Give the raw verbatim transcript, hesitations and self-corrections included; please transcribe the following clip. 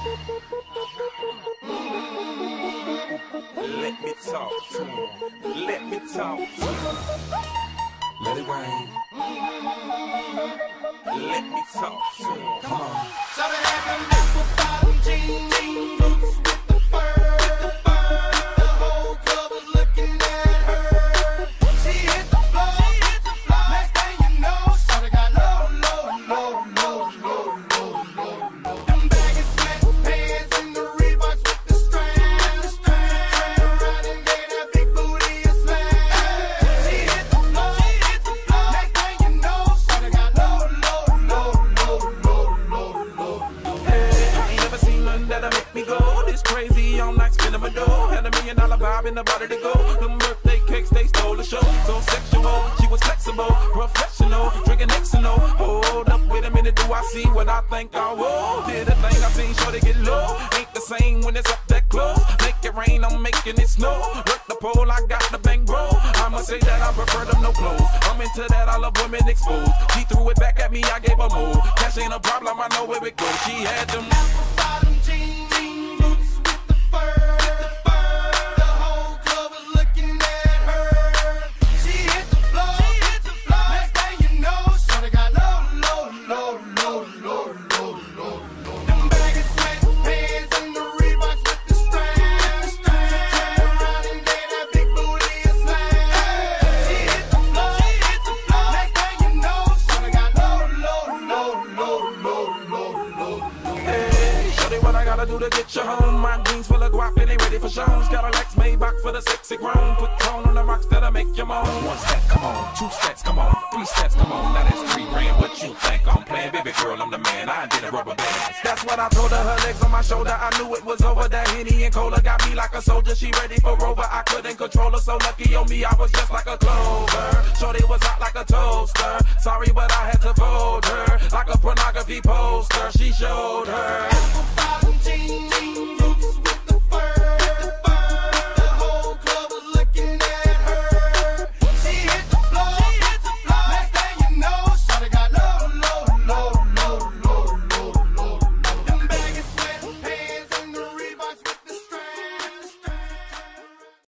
Let me talk to him. Let me talk to him. Let it rain. Let me talk to him. Come on. So they had them apple bottom jeans, boots with the fur. The whole club was looking at her. She hit the floor. Next thing you know, shawty got low, low, low, low, low, low, low, low. Them baggy sweatpants and the Reeboks with the strands. Turned around and gave that big booty a smash. She hit the floor. Next thing you know, shawty got low, low, low, low, low, low, low. Hey, I ain't never seen nothing that'll make me go this crazy all night spinning my dough. Had a million dollar vibe in the body to go. Them birthday cakes, they stole the show. So sexual, she was flexible, professional, drinking X and O. Hold up, wait a minute, do I see what I think I will? Did a thing I seen, sure they get low. Ain't the same when it's up that close. Make it rain, I'm making it snow. Work the pole, I got the bang bro. I'ma say that I prefer them no clothes. I'm into that, I love women exposed. She threw it back at me, I gave her more. Cash ain't a problem, I know where it goes. She had them Bottom jeans, boots with the fur. The whole club was looking at her. She hit the floor. Next thing you know, shawty got low, low, low, low, low, low, low, low. Them baggy sweatpants and the Reeboks with the strands. Turned around and gave that big booty a smash. She hit the floor. Next thing you know, shawty got low, low, low, low, low, low, low. Hey, shorty, what I gotta do to get you home? My jeans full of guap and they ready for shows. Got a Lex Maybach for the sexy grown. Put tone on the rocks that'll make you moan. One step, come on. Two steps, come on. Three steps, come on. Now that's three grand. What you think I'm playing? Baby girl, I'm the man. I did a rubber band. That's what I told her. Her legs on my shoulder. I knew it was over. That Henny and Cola got me like a soldier. She ready for Rover. I couldn't control her. So lucky on me, I was just like a clover. Shorty was hot like a toaster. Sorry, but I had to fold her like a pornography poster. She showed her. Bottom jeans.